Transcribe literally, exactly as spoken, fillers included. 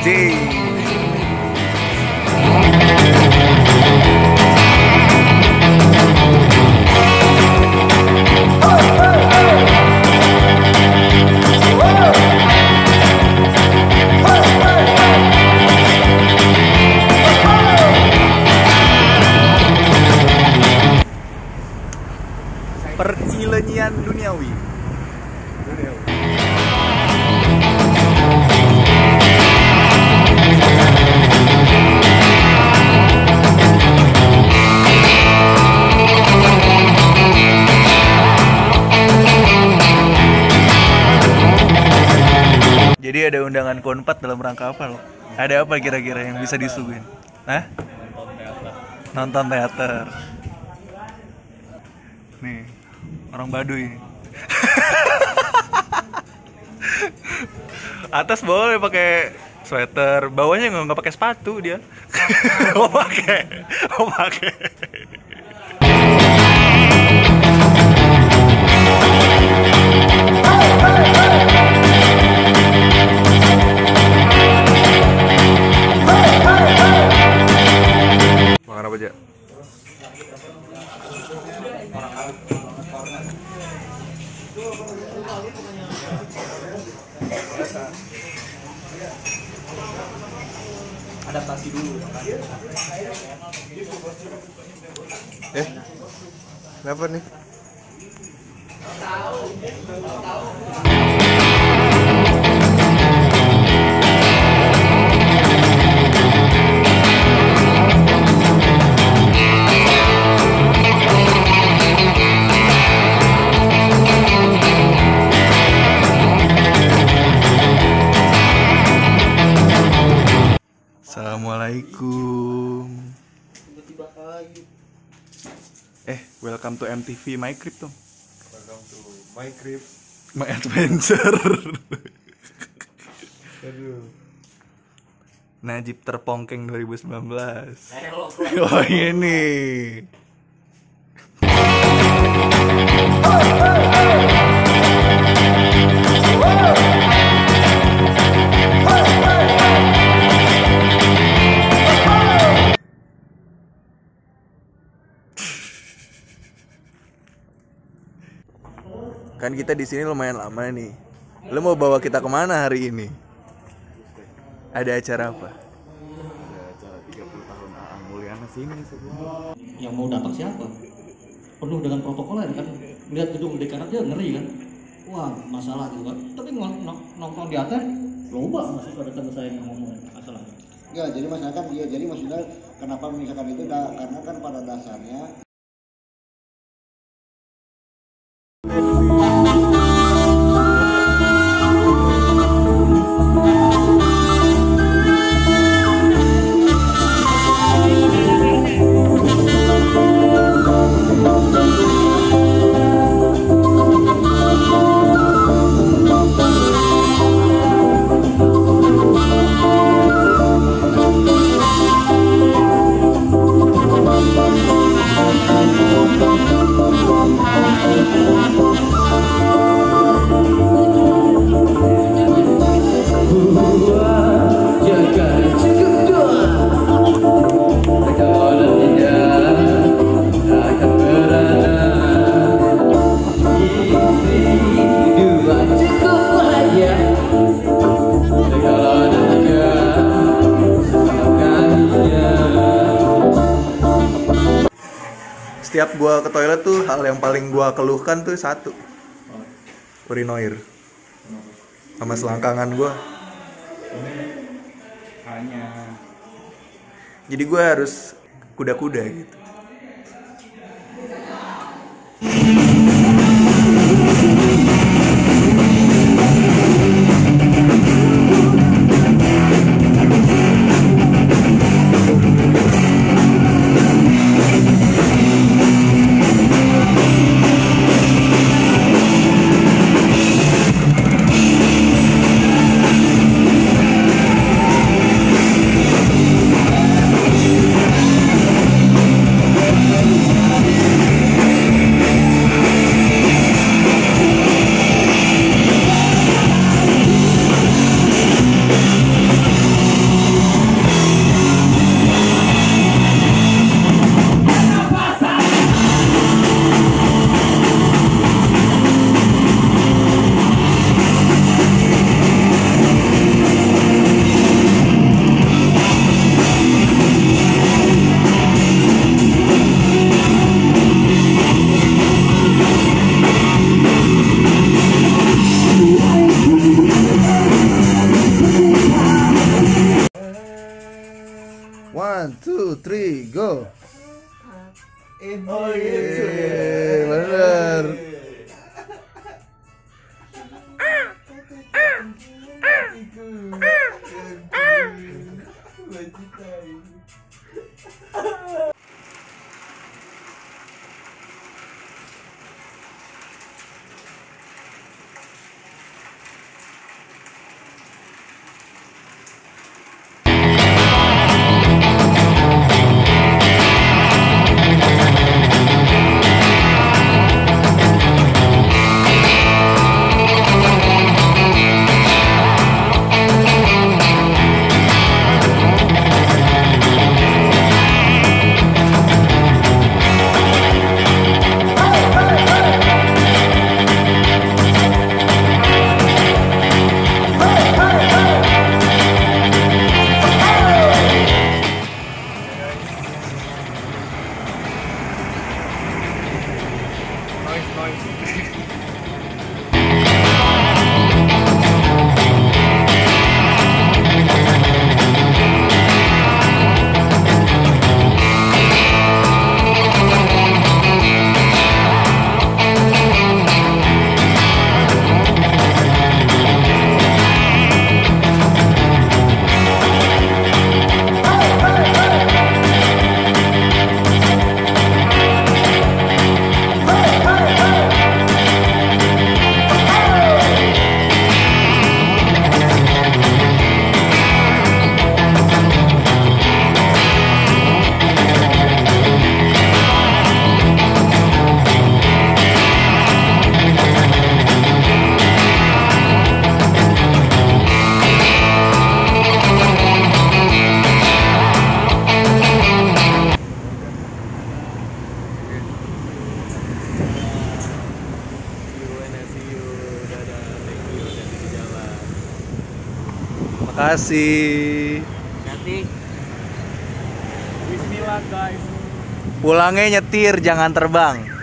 J. Percilenian duniawi. Jadi ada undangan Konpat dalam rangka apa loh? Ada apa kira-kira yang bisa disuguhin? Hah? Nonton teater. Nih, orang Baduy. Atas boleh pakai sweater, bawahnya nggak nggak pakai sepatu dia. Oh pakai, oh pakai. Makan apa aja? Adaptasi dulu. Eh, kenapa nih? Assalamualaikum. Eh, welcome to M T V My Crib dong. Welcome to My Crib, My Adventure. Aduh. Najib terpongkeng dua ribu sembilan belas. Oh ini. Kan kita di sini lumayan lama nih. Lo mau bawa kita kemana hari ini? Ada acara apa? Ada acara tiga puluh tahun Aang Mulyana sini sebenarnya. Yang mau datang siapa? Penuh dengan protokoler kan. Lihat gedung Dekar aja ngeri kan. Wah, masalah gitu kan. Tapi nongkrong di atas loba masih pada teman saya yang ngomong masalah. Ya, jadi masyarakat dia jadi maksudnya kenapa misalkan itu dah, karena kan pada dasarnya setiap gua ke toilet tuh hal yang paling gua keluhkan tuh satu, urinoir sama selangkangan gua. Hanya Jadi gua harus kuda-kuda gitu. One, two, three, go. Oh Eh, bener. Makasih. Hati. Bismillah guys. Pulangnya nyetir, jangan terbang.